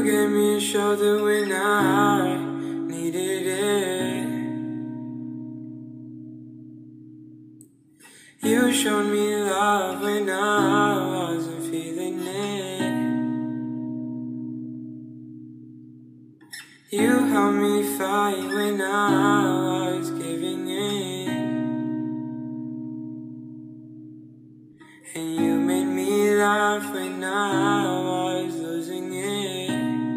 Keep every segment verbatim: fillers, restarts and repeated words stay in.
You gave me a shoulder when I needed it. You showed me love when I wasn't feeling it. You helped me fight when I was giving in. And you made me laugh when I was losing it.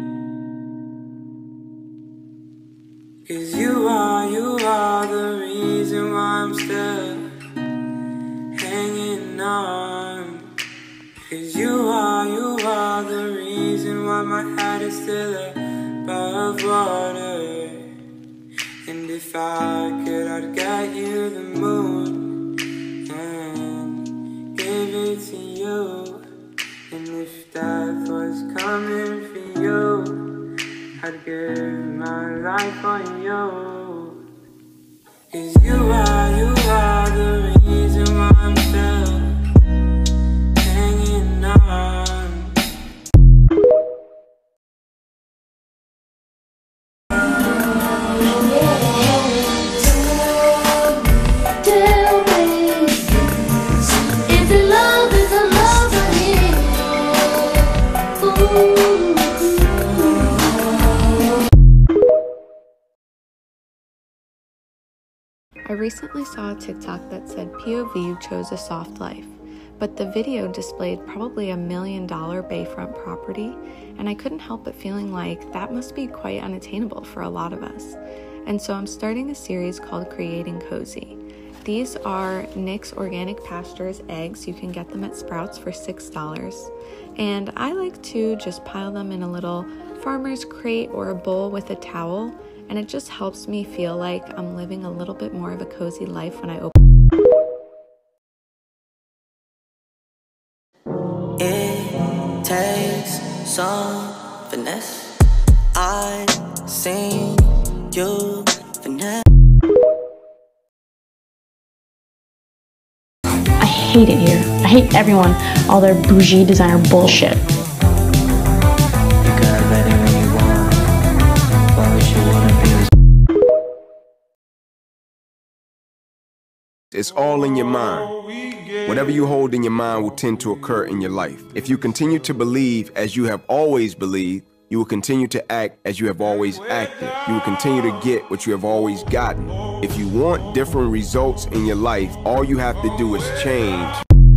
'Cause you are, you are the reason why I'm still hanging on. 'Cause you are, you are the reason why my head is still above water. And if I could, I'd get you the moon and give it to you. And if death was coming for you, I'd give my life for you. 'Cause you are, you are the reason why I'm still hanging on. I recently saw a TikTok that said P O V chose a soft life, but the video displayed probably a million dollar bayfront property, and I couldn't help but feeling like that must be quite unattainable for a lot of us. And so I'm starting a series called Creating Cozy. These are Nick's Organic Pastures eggs. You can get them at Sprouts for six dollars. And I like to just pile them in a little farmer's crate or a bowl with a towel, and it just helps me feel like I'm living a little bit more of a cozy life when I open. It takes some finesse. I seen you finesse. I hate it here. I hate everyone, all their bougie designer bullshit. It's all in your mind. Whatever you hold in your mind will tend to occur in your life. If you continue to believe as you have always believed, you will continue to act as you have always acted. You will continue to get what you have always gotten. If you want different results in your life, all you have to do is change.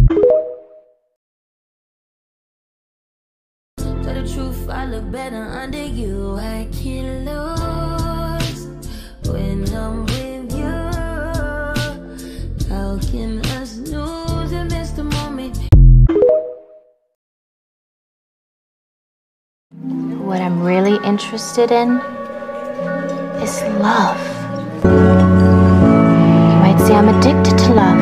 For the truth, I look better under you. I can't lose when I'm with you. How can us lose and miss the moment? What I'm really interested in is love. You might say I'm addicted to love.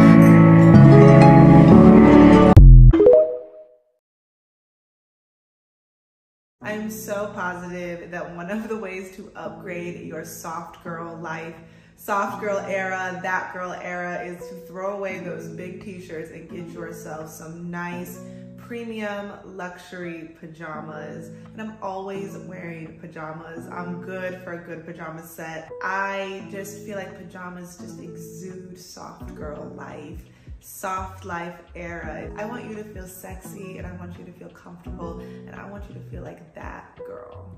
I'm so positive that one of the ways to upgrade your soft girl life, soft girl era, that girl era, is to throw away those big t-shirts and get yourself some nice premium luxury pajamas. And I'm always wearing pajamas. I'm good for a good pajama set. I just feel like pajamas just exude soft girl life, soft life era. I want you to feel sexy, and I want you to feel comfortable, and I want you to feel like that girl.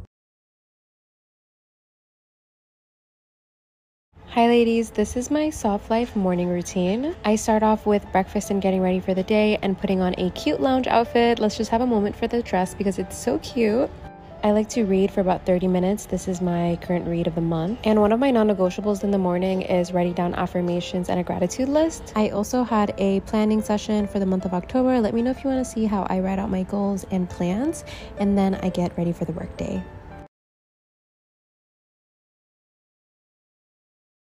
Hi ladies, this is my soft life morning routine. I start off with breakfast and getting ready for the day and putting on a cute lounge outfit. Let's just have a moment for the dress because it's so cute. I like to read for about thirty minutes. This is my current read of the month. And one of my non-negotiables in the morning is writing down affirmations and a gratitude list. I also had a planning session for the month of October. Let me know if you want to see how I write out my goals and plans, and then I get ready for the workday.